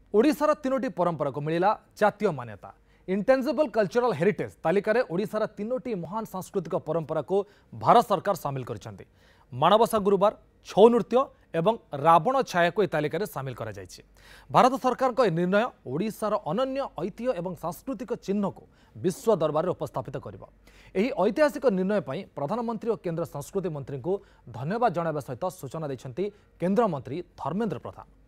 ओडिशार तीनोटी परंपरा को मिला जातीय मान्यता। इंटेंजिबल कल्चरल हेरिटेज तालिकार ओडिशार तीनोटी महान सांस्कृतिक परंपरा को भारत सरकार सामिल कर माणवसा गुरुवार, छौ नृत्य एवं रावण छाया को तालिकार सामिल कर भारत सरकार का निर्णय ओडिशार अनन्य ऐतिह्य एवं सांस्कृतिक चिन्ह को विश्व दरबार में उपस्थापित कर ऐतिहासिक निर्णय पर प्रधानमंत्री और केंद्र संस्कृति मंत्री को धन्यवाद जणाइबा सहित सूचना देते केंद्र मंत्री धर्मेंद्र प्रधान।